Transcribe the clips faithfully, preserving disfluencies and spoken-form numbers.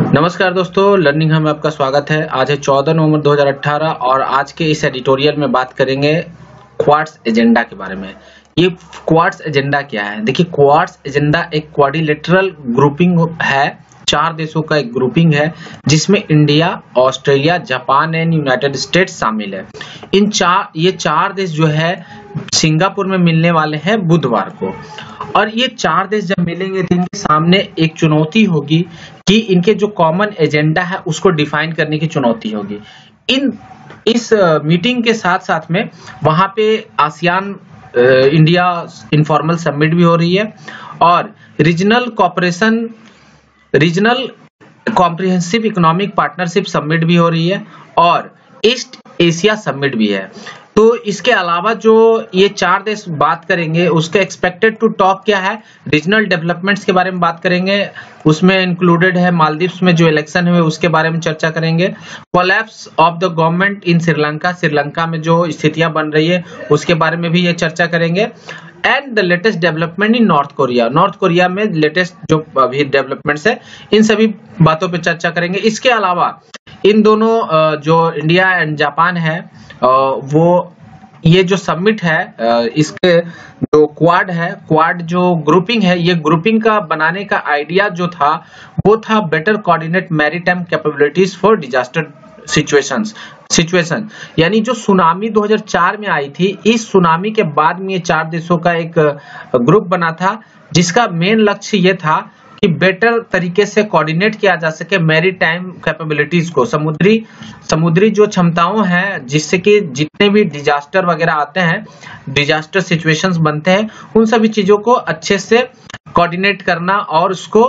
नमस्कार दोस्तों, लर्निंग हम में आपका स्वागत है। आज है चौदह नवंबर दो हज़ार अठारह और आज के इस एडिटोरियल में बात करेंगे क्वाड्स एजेंडा के बारे में। ये क्वाड्स एजेंडा क्या है? देखिए, क्वाड्स एजेंडा एक क्वाड्रिलेटरल ग्रुपिंग है, चार देशों का एक ग्रुपिंग है जिसमें India, Australia, Japan and United States शामिल है। इन चार ये चार देश जो है सिंगापुर में मिलने वाले हैं बुधवार को, और ये चार देश जब मिलेंगे तो इनके सामने एक चुनौती होगी कि इनके जो कॉमन एजेंडा है उसको डिफाइन करने की चुनौती होगी। इन इस मीटिंग के साथ साथ में वहां पे आसियान इंडिया इनफॉर्मल समिट भी हो रही है और regional cooperation regional comprehensive economic partnership summit भी हो रही है और ईस्ट एशिया समिट भी है। तो इसके अलावा जो ये चार देश बात करेंगे उसके एक्सपेक्टेड टू टॉक क्या है, रीजनल डेवलपमेंट्स के बारे में बात करेंगे, उसमें इंक्लूडेड है मालदीव्स में जो इलेक्शन हुए उसके बारे में चर्चा करेंगे, collapse of the government in Sri Lanka Sri Lanka में जो स्थितियां बन रही है उसके बारे में भी ये चर्चा करेंगे, and the latest development in North Korea North Korea में लेटेस्ट जो अभी डेवलपमेंट्स है इन सभी बातों पे चर्चा करेंगे। इसके अलावा इन दोनों जो इंडिया एंड जापान है वो ये जो समिट है इसके जो क्वाड है क्वाड जो ग्रुपिंग है, ये ग्रुपिंग का बनाने का आइडिया जो था वो था better coordinate maritime capabilities for disaster situations situation यानी जो सुनामी दो हज़ार चार में आई थी, इस सुनामी के बाद में ये चार देशों का एक ग्रुप बना था जिसका मेन लक्ष्य ये था कि बेटर तरीके से कोऑर्डिनेट किया जा सके मैरीटाइम कैपेबिलिटीज को, समुद्री समुद्री जो क्षमताओं हैं जिससे कि जितने भी डिजास्टर वगैरह आते हैं, डिजास्टर सिचुएशंस बनते हैं, उन सभी चीजों को अच्छे से कोऑर्डिनेट करना और उसको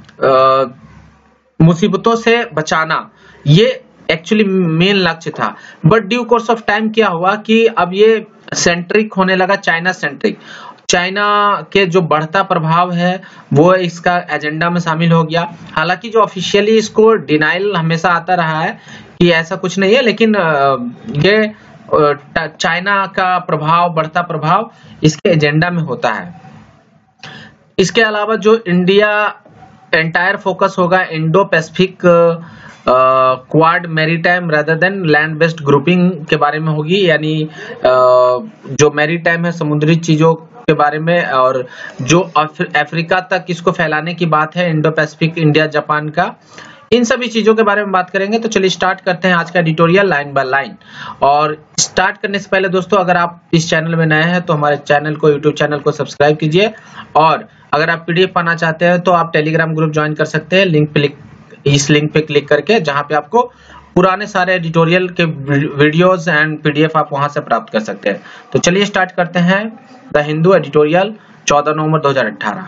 मुसीबतों से बचाना, ये एक्चुअली मेन लक्ष्य था। But due course of time क्या हुआ कि अब ये सेंट्रिक होने लगा, चाइना सेंट्रिक। चाइना के जो बढ़ता प्रभाव है वो इसका एजेंडा में शामिल हो गया। हालांकि जो ऑफिशियली इसको डिनाइल हमेशा आता रहा है कि ऐसा कुछ नहीं है, लेकिन ये चाइना का प्रभाव, बढ़ता प्रभाव इसके एजेंडा में होता है। इसके अलावा जो इंडिया एंटायर फोकस होगा Indo Pacific quad maritime rather than land based grouping के बारे में होगी, यानी जो मैरीटाइम है समुद्री चीजों के बारे में, और जो अफ्रीका तक इसको फैलाने की बात है, इंडो पैसिफिक, इंडिया, जापान का, इन सभी चीजों के बारे में बात करेंगे। तो चलिए स्टार्ट करते हैं आज का एडिटोरियल लाइन बाय लाइन। और स्टार्ट करने से पहले दोस्तों, अगर आप इस चैनल में नए हैं तो हमारे चैनल को, यूट्यूब चैनल को सब्सक्राइब कीजिए, और अगर आप पीडीएफ पाना चाहते हैं तो आप टेलीग्राम ग्रुप ज्वाइन कर सकते हैं, लिंक पे इस लिंक पे क्लिक करके, जहां पे आपको पुराने सारे एडिटोरियल के वीडियोस एंड पीडीएफ आप वहां से प्राप्त कर सकते हैं। तो चलिए स्टार्ट करते हैं द हिंदू एडिटोरियल चौदह नवंबर दो हज़ार अठारह।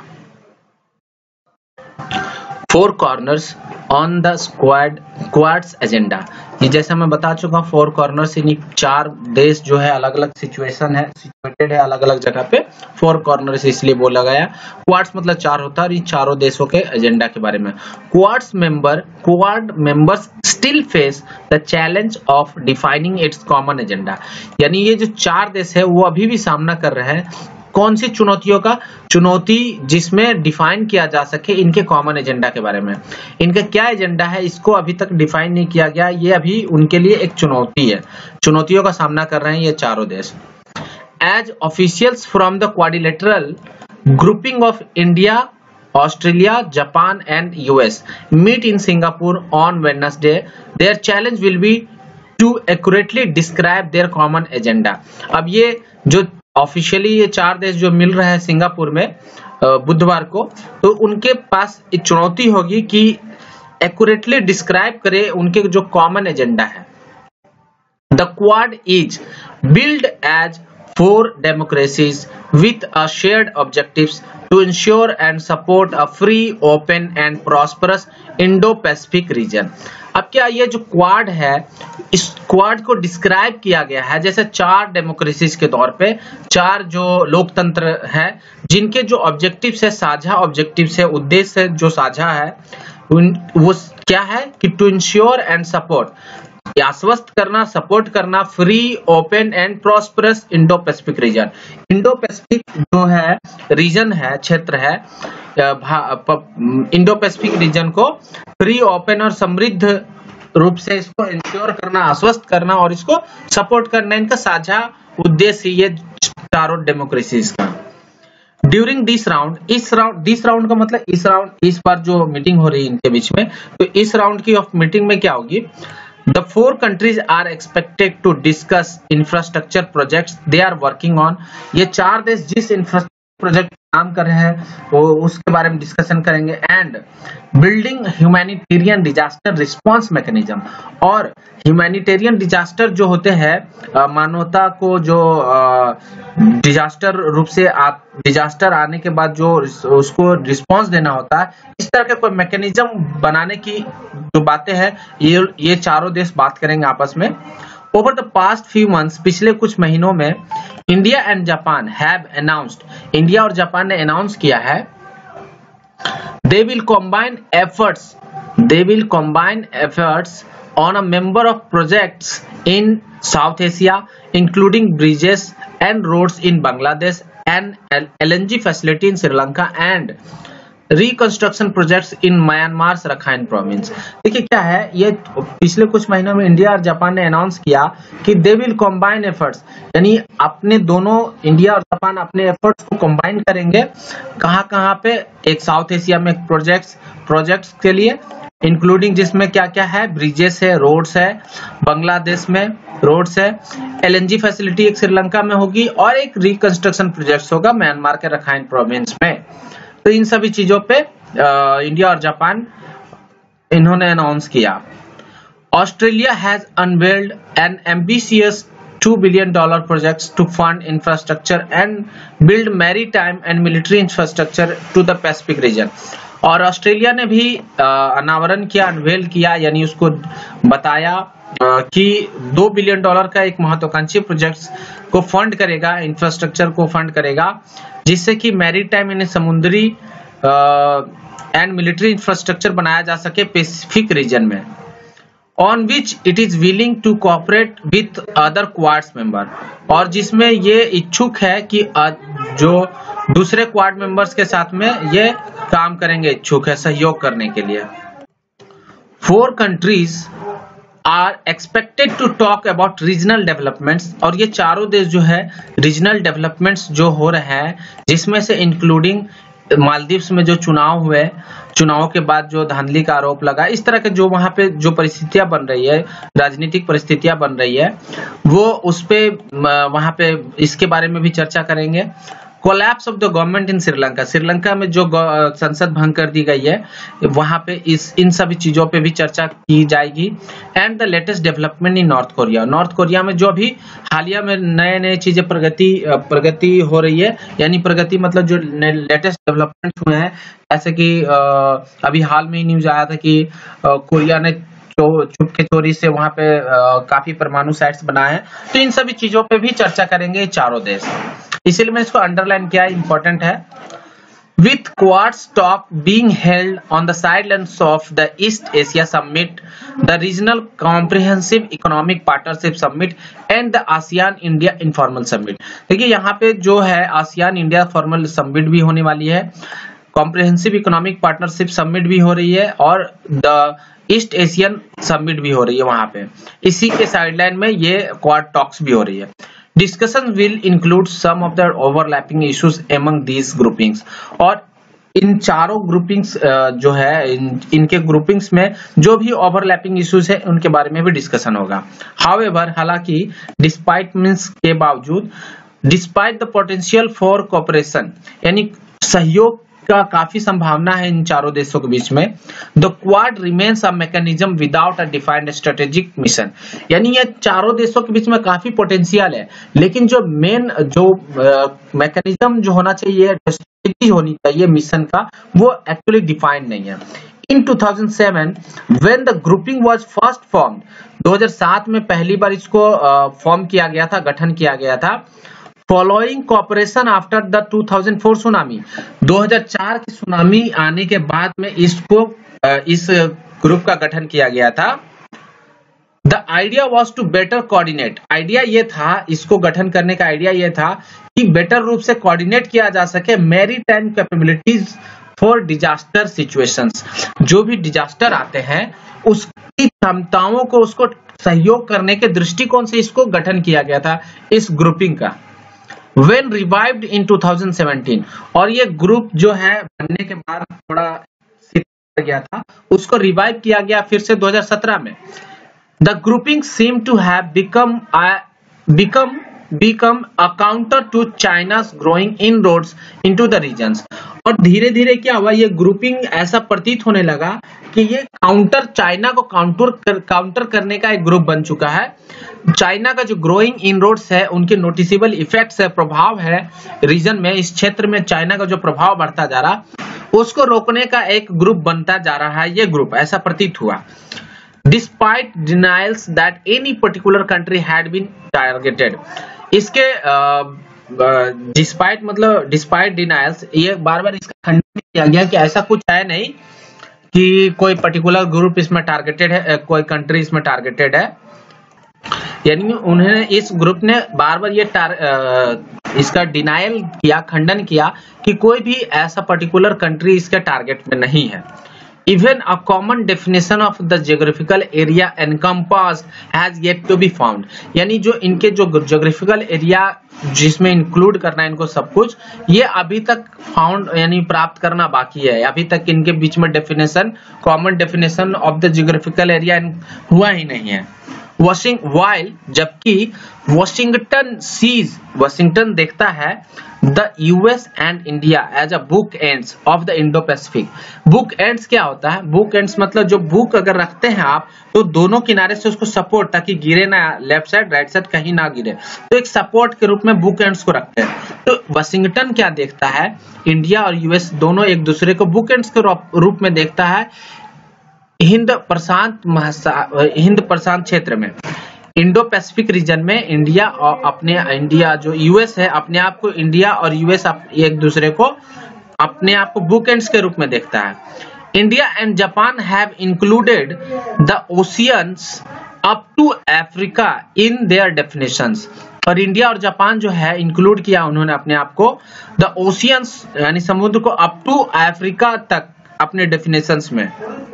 Four corners on the squad quad's agenda. ये जैसा मैं बता चुका हूँ, फोर कॉर्नर्स यानी चार देश जो है अलग अलग सिचुएशन है, सिचुएटेड है अलग अलग जगह पे, फोर कॉर्नर्स इसलिए बोला गया। क्वाड्स मतलब चार होता है और इन चारों देशों के एजेंडा के बारे में। Quad's member quad members still face the challenge of defining its common agenda, यानी ये जो चार देश है वो अभी भी सामना कर रहे हैं कौन सी चुनौतियों का, चुनौती जिसमें डिफाइन किया जा सके इनके कॉमन एजेंडा के बारे में। इनका क्या एजेंडा है इसको अभी तक डिफाइन नहीं किया गया, ये अभी उनके लिए एक चुनौती है, चुनौतियों का सामना कर रहे हैं ये चारों देश। As officials from the quadrilateral grouping of India, Australia, Japan and US meet in Singapore on Wednesday, their challenge will be to accurately describe their common agenda. अब ये जो ऑफिशियली ये चार देश जो मिल रहे हैं सिंगापुर में बुधवार को, तो उनके पास एक चुनौती होगी कि एक्यूरेटली डिस्क्राइब करे उनके जो कॉमन एजेंडा है। The quad is build as four democracies with a shared objectives to ensure and support a free, open and prosperous Indo-Pacific region। अब क्या ये जो क्वाड है, इस क्वाड को डिस्क्राइब किया गया है जैसे चार डेमोक्रेसीज के तौर पे, चार जो लोकतंत्र है जिनके जो ऑब्जेक्टिव्स है, साझा ऑब्जेक्टिव्स है, उद्देश्य जो साझा है, वो क्या है कि टू इंश्योर एंड सपोर्ट, आश्वस्त करना, सपोर्ट करना, free, open and prosperous Indo Pacific region. Indo Pacific जो है रीजन है, क्षेत्र है, इंडो पैसिफिक रीजन को फ्री, ओपन और समृद्ध रूप से इसको इंश्योर करना, आश्वस्त करना और इसको सपोर्ट करना, इनका साझा उद्देश्य ये चारों डेमोक्रेसीज का। ड्यूरिंग दिस राउंड, इस राउंड दिस राउंड का मतलब इस राउंड, इस बार जो मीटिंग हो रही है इनके बीच में, तो इस राउंड की ऑफ मीटिंग में क्या होगी? The four countries are expected to discuss infrastructure projects they are working on। ये चार देश जिस इंफ्रास्ट्रक्चर प्रोजेक्ट काम कर रहे हैं वो उसके बारे में डिस्कशन करेंगे। And building humanitarian disaster response mechanism, और ह्यूमैनिटेरियन डिजास्टर जो होते हैं, मानवता को जो डिजास्टर रूप से आप डिजास्टर आने के बाद जो उसको रिस्पांस देना होता है, इस तरह का कोई मैकेनिज्म बनाने की जो बातें हैं ये ये चारों देश बात करेंगे आपस में। Over the past few months, पिछले कुछ महीनों में India and Japan have announced, India और जापान ने अनाउंस किया है, they will combine efforts they will combine efforts on a member of projects in South Asia, including bridges and roads in Bangladesh and L N G facility in Sri Lanka and reconstruction projects in Myanmar's Rakhine province। देखिए क्या है, ये पिछले कुछ महीनों में India और Japan ने अनाउंस किया कि दे विल कंबाइन एफर्ट्स, यानी अपने दोनों इंडिया और जापान अपने एफर्ट्स को कंबाइन करेंगे। कहाँ कहाँ पे? एक साउथ एशिया में प्रोजेक्ट्स प्रोजेक्ट्स के लिए, इंक्लूडिंग जिसमें क्या क्या है, ब्रिजेस है, रोड्स है, बांग्लादेश में रोड्स है, एलएनजी फैसिलिटी एक श्रीलंका में होगी और एक रिकंस्ट्रक्शन प्रोजेक्ट होगा म्यांमार के रखाइन प्रोविंस में। तो इन सभी चीजों पे आ, इंडिया और जापान इन्होंने अनाउंस किया। Australia has unveiled an ambitious two billion dollar projects to fund infrastructure and build maritime and military infrastructure to the Pacific region। और ऑस्ट्रेलिया ने भी अनावरण किया, अनवेल किया, यानी उसको बताया आ, कि दो बिलियन डॉलर का एक महत्वाकांक्षी प्रोजेक्ट्स को फंड करेगा, इंफ्रास्ट्रक्चर को फंड करेगा, जिससे कि मैरीटाइम यानी समुद्री एंड मिलिट्री इंफ्रास्ट्रक्चर बनाया जा सके पैसिफिक रीजन में, on which it is willing to cooperate with other quad's member, और जिसमें ये इच्छुक है कि जो दूसरे क्वाड मेंबर्स के साथ में ये काम करेंगे, इच्छुक है सहयोग करने के लिए। Four countries are expected to talk about regional developments, और ये चारों देश जो है रीजनल डेवलपमेंट्स जो हो रहे हैं, जिसमें से इंक्लूडिंग मालदीव्स में जो चुनाव हुए, चुनाव के बाद जो धांधली का आरोप लगा, इस तरह के जो वहां पे जो परिस्थितियां बन रही है, राजनीतिक परिस्थितियां बन रही है, वो उस पे वहां पे इसके बारे में भी चर्चा करेंगे। Collapse of the government in Sri Lanka, Sri Lanka में जो संसद भंग कर दी गई है, वहां पे इस इन सभी चीजों पे भी चर्चा की जाएगी। And the latest development in North Korea, North Korea में जो भी हालिया में नए नए चीजें प्रगति प्रगति हो रही है, यानी प्रगति मतलब जो लेटेस्ट डेवलपमेंट हुए हैं, जैसे कि अभी हाल में ही न्यूज आया था कि कोरिया ने छुप के चोरी से वहां पे काफी परमाणु साइट्स बनाए हैं। तो इन सभी चीजों पे भी चर्चा करेंगे चारों देश, इसीलिए मैं इसको अंडरलाइन किया, इंपॉर्टेंट है। With Quad's talk being held on the sidelines of the East Asia Summit, the Regional Comprehensive Economic Partnership Summit and the ASEAN India Informal Summit। देखिए यहाँ पे जो है आसियान इंडिया फॉर्मल समिट भी होने वाली है, कॉम्प्रिहेंसिव इकोनॉमिक पार्टनरशिप समिट भी हो रही है और द ईस्ट एशियन समिट भी हो रही है वहां पे। इसी के साइडलाइन में ये क्वाड टॉक्स भी हो रही है। Discussion will include some of the overlapping issues among these groupings, और इन चारों ग्रुपिंग्स जो है इन, इनके ग्रुपिंग्स में जो भी ओवरलैपिंग इश्यूज है उनके बारे में भी डिस्कशन होगा। हाउएवर, हालांकि डिस्पाइट मींस के बावजूद, despite the potential for cooperation, यानी सहयोग का काफी संभावना है इन चारों देशों के बीच में, the quad remains a mechanism without a defined strategic mission, यानी ये चारों देशों के बीच में काफी पोटेंशियल है, लेकिन जो मेन जो मैकेनिज्म जो होना चाहिए, स्ट्रेटेजी होनी चाहिए मिशन का, वो एक्चुअली डिफाइंड नहीं है। In two thousand seven when the grouping was first formed, दो हज़ार सात में पहली बार इसको फॉर्म किया गया था, गठन किया गया था। Following cooperation after the two thousand four tsunami, दो हज़ार चार की सुनामी आने के बाद में इसको इस ग्रुप का गठन किया गया था। The idea was to better coordinate, idea ये था, इसको गठन करने का आइडिया ये था कि बेटर रूप से कोऑर्डिनेट किया जा सके maritime capabilities for disaster situations, जो भी डिजास्टर आते हैं उसकी क्षमताओं को उसको सहयोग करने के दृष्टिकोण से इसको गठन किया गया था इस ग्रुपिंग का। When revived in two thousand seventeen, और ये ग्रुप जो है बनने के बाद थोड़ा सिर गया था, उसको रिवाइव किया गया फिर से दो हज़ार सत्रह में। The grouping seemed to have become a become become a counter to China's growing inroads into the regions, और धीरे धीरे क्या हुआ, ये ग्रुपिंग ऐसा प्रतीत होने लगा कि ये काउंटर चाइना को काउंटर कर, काउंटर करने का एक ग्रुप बन चुका है। चाइना का जो ग्रोइंग इनरोड्स है, उनके नोटिसेबल इफेक्ट्स है, प्रभाव है रीजन में, इस क्षेत्र में चाइना का जो प्रभाव बढ़ता जा रहा, उसको रोकने का एक ग्रुप बनता जा रहा है ये ग्रुप, ऐसा प्रतीत हुआ। Despite denials that any particular country had been targeted, इसके डिस्पाइट uh, मतलब डिस्पाइट डिनाइल्स, ये बार बार इसका खंडन किया गया कि ऐसा कुछ है नहीं कि कोई पर्टिकुलर ग्रुप इसमें टारगेटेड है, कोई कंट्री इसमें टारगेटेड है। यानी उन्होंने इस ग्रुप ने बार बार ये टार, uh, इसका डिनाइल किया, खंडन किया कि कोई भी ऐसा पर्टिकुलर कंट्री इसके टारगेट में नहीं है। Even a common definition of the geographical area encompassed has yet to be found, यानी जो इनके जो geographical area जिसमें इंक्लूड करना है इनको सब कुछ, ये अभी तक फाउंड यानी प्राप्त करना बाकी है। अभी तक इनके बीच में definition, common definition of the geographical area हुआ ही नहीं है। वॉशिंग वाइल जबकि वॉशिंगटन सीज, वॉशिंगटन देखता है the US and India as a bookends of the Indo Pacific. Bookends क्या होता है? बुक एंड्स मतलब जो बुक अगर रखते हैं आप तो दोनों किनारे से उसको सपोर्ट, ताकि गिरे ना, लेफ्ट साइड राइट साइड कहीं ना गिरे, तो एक सपोर्ट के रूप में बुक एंड्स को रखते हैं। तो वाशिंगटन क्या देखता है, इंडिया और यूएस दोनों एक दूसरे को बुक एंड्स के रूप में देखता है हिंद प्रशांत हिंद प्रशांत क्षेत्र में, इंडो पैसिफिक रीजन में। इंडिया और अपने इंडिया जो यूएस है अपने आप को, इंडिया और यूएस एक दूसरे को अपने आप को बुक एंड्स के रूप में देखता है। India and Japan have included the oceans up to Africa in their definitions, और इंडिया और जापान जो है इंक्लूड किया उन्होंने अपने आप को द ओशियंस यानी समुद्र को अप टू अफ्रीका तक अपने डेफिनेशंस में।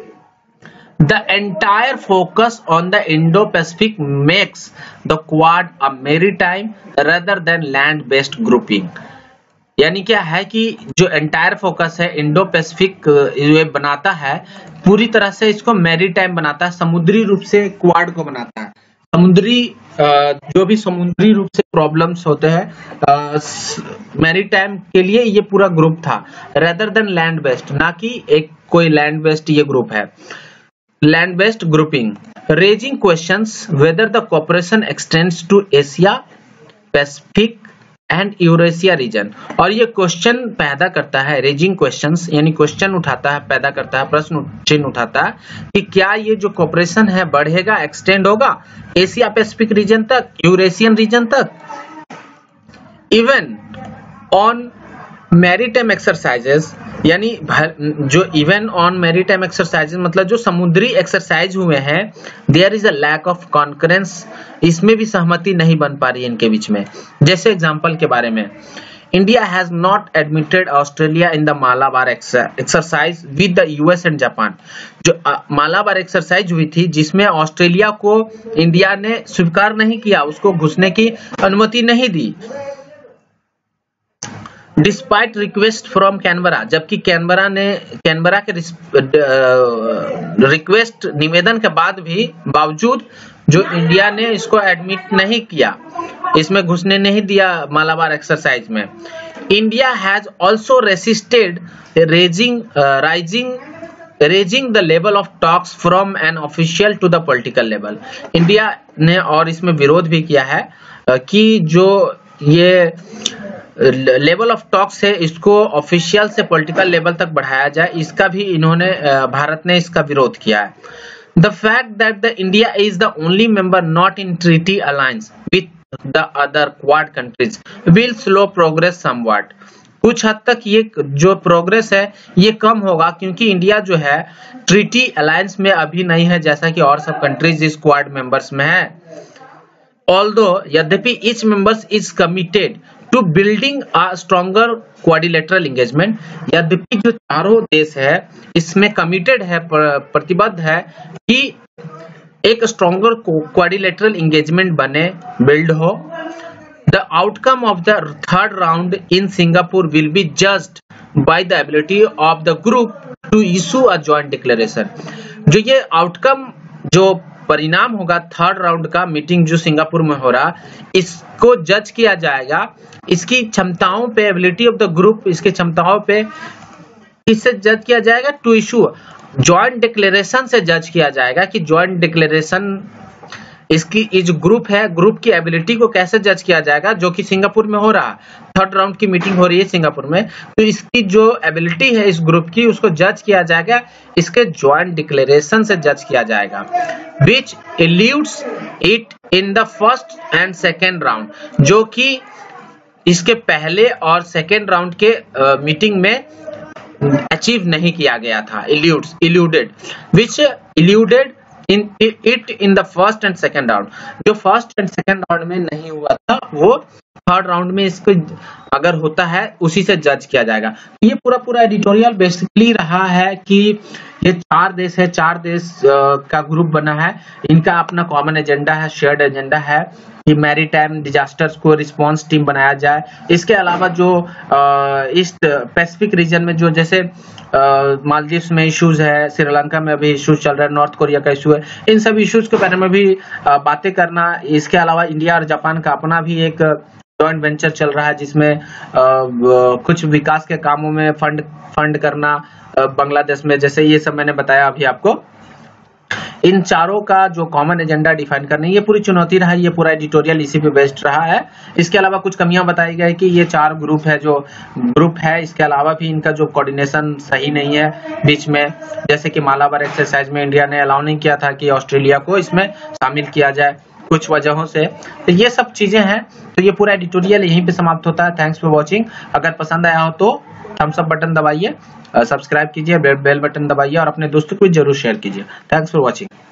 The entire focus on the Indo-Pacific makes the Quad a maritime rather than land-based grouping। यानी क्या है कि जो एंटायर फोकस है इंडो पैसिफिक ये बनाता है, पूरी तरह से इसको मैरीटाइम बनाता है, समुद्री रूप से क्वाड को बनाता है। समुद्री जो भी समुद्री रूप से प्रॉब्लम्स होते हैं मैरीटाइम के लिए ये पूरा ग्रुप था, रेदर देन लैंड बेस्ड, ना कि एक कोई लैंड बेस्ड ये ग्रुप है। Land based grouping raising questions whether the cooperation extends to Asia, Pacific and Eurasia region, और ये क्वेश्चन पैदा करता है, रेजिंग क्वेश्चंस यानी क्वेश्चन उठाता है, पैदा करता है, प्रश्न चिन्ह उठाता है कि क्या ये जो कॉपरेशन है बढ़ेगा, एक्सटेंड होगा एशिया पैसिफिक रीजन तक, यूरेशियन रीजन तक। इवन ऑन मैरीटाइम एक्सरसाइजेस, यानी जो इवन ऑन मैरीटाइम एक्सरसाइजेस मतलब जो समुद्री एक्सरसाइज हुए हैं, there is a lack of concurrence, इसमें भी सहमति नहीं बन पा रही है इनके बीच में। जैसे एग्जांपल के बारे में, India has not admitted Australia in the Malabar exercise with the US and Japan. जो मालाबार एक्सरसाइज हुई थी जिसमें ऑस्ट्रेलिया को इंडिया ने स्वीकार नहीं किया, उसको घुसने की अनुमति नहीं दी। डिस्पाइट रिक्वेस्ट फ्रॉम कैनबरा, जबकि कैनबरा ने कैनबरा के रिक्वेस्ट निवेदन के बाद भी बावजूद जो इंडिया ने इसको एडमिट नहीं किया, इसमें घुसने नहीं दिया मालाबार एक्सरसाइज में। India has also resisted raising rising raising the level of talks from an official to the political level. India ने और इसमें विरोध भी किया है कि जो ये लेवल ऑफ टॉक्स है इसको ऑफिशियल से पॉलिटिकल लेवल तक बढ़ाया जाए, इसका भी इन्होंने भारत ने इसका विरोध किया है। The fact that the India is the only member not in treaty alliance with the other Quad countries will slow progress somewhat. कुछ हद तक ये जो प्रोग्रेस है ये कम होगा क्योंकि इंडिया जो है ट्रीटी अलायंस में अभी नहीं है, जैसा कि और सब कंट्रीज इस क्वाड मेंबर्स में है। Although यद्यपि each members is committed to building a stronger quadrilateral engagement. यद्यपि जो चारों देश है इसमें कमिटेड है, प्रतिबद्ध है कि एक स्ट्रॉन्गर क्वाड्रिलेटरल एंगेजमेंट बने, बिल्ड हो। The outcome of the third round in Singapore will be judged by the ability of the group to issue a joint declaration. जो ये आउटकम, जो परिणाम होगा थर्ड राउंड का मीटिंग जो सिंगापुर में हो रहा, इसको जज किया जाएगा, इसकी क्षमताओं पे, एबिलिटी ऑफ द ग्रुप, इसकी क्षमताओं पे किससे जज किया जाएगा? टू इशू जॉइंट डिक्लेरेशन से जज किया जाएगा कि जॉइंट डिक्लेरेशन, इसकी ये जो ग्रुप है, ग्रुप की एबिलिटी को कैसे जज किया जाएगा, जो कि सिंगापुर में हो रहा, थर्ड राउंड की मीटिंग हो रही है सिंगापुर में, तो इसकी जो एबिलिटी है इस ग्रुप की, उसको जज किया जाएगा, इसके जॉइंट डिक्लेरेशन से जज किया जाएगा। Which eludes it in the first and second round, जो कि इसके पहले और सेकेंड राउंड के मीटिंग में अचीव नहीं किया गया था। Eludes, eluded, which eluded in it in the first and second round, जो फर्स्ट एंड सेकेंड राउंड में नहीं हुआ था वो थर्ड राउंड में इसको अगर होता है उसी से जज किया जाएगा। ये पूरा पूरा एडिटोरियल बेसिकली रहा है कि ये चार देश है, चार देश का ग्रुप बना है, इनका अपना कॉमन एजेंडा है, शेयर्ड एजेंडा है कि मैरीटाइम डिजास्टर्स को रिस्पांस टीम बनाया जाए। इसके अलावा जो ईस्ट पैसिफिक रीजन में जो जैसे मालदीव्स में इश्यूज है, श्रीलंका में अभी इश्यूज चल रहा है, नॉर्थ कोरिया का इशू है, इन सब इश्यूज के बारे में भी बातें करना। इसके अलावा इंडिया और जापान का अपना भी एक जॉइंट वेंचर चल रहा है जिसमें कुछ विकास के कामों में फंड फंड करना बांग्लादेश में, जैसे ये सब मैंने बताया अभी आपको। इन चारों का जो कॉमन एजेंडा डिफाइन करना, ये पूरी चुनौती रहा, ये पूरा एडिटोरियल इसी पे बेस्ड रहा है। इसके अलावा कुछ कमियां बताई गई कि ये चार ग्रुप है, जो ग्रुप है इसके अलावा भी इनका जो कोऑर्डिनेशन सही नहीं है बीच में, जैसे कि मालाबार एक्सरसाइज में इंडिया ने अलाउ नहीं किया था कि ऑस्ट्रेलिया को इसमें शामिल किया जाए कुछ वजहों से, तो ये सब चीजें हैं। तो ये पूरा एडिटोरियल यहीं पे समाप्त होता है। Thanks for watching. अगर पसंद आया हो तो थम्स अप बटन दबाइए, सब्सक्राइब कीजिए, बेल बटन दबाइए और अपने दोस्तों को जरूर शेयर कीजिए। Thanks for watching.